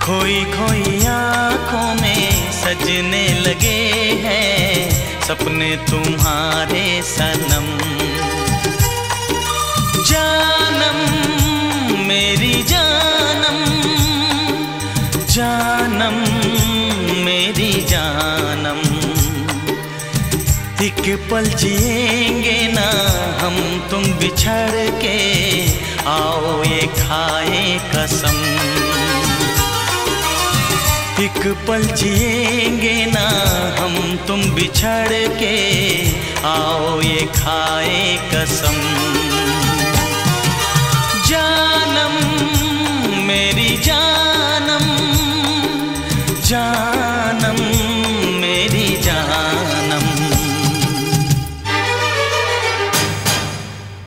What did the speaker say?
खोई खोई आँखों में सजने लगे हैं सपने तुम्हारे सनम। जानम मेरी जानम, जानम मेरी जानम, एक पल जिएंगे ना हम तुम बिछड़ के, आओ ये खाए कसम। एक पल जिएंगे ना हम तुम बिछड़ के, आओ ये खाए कसम।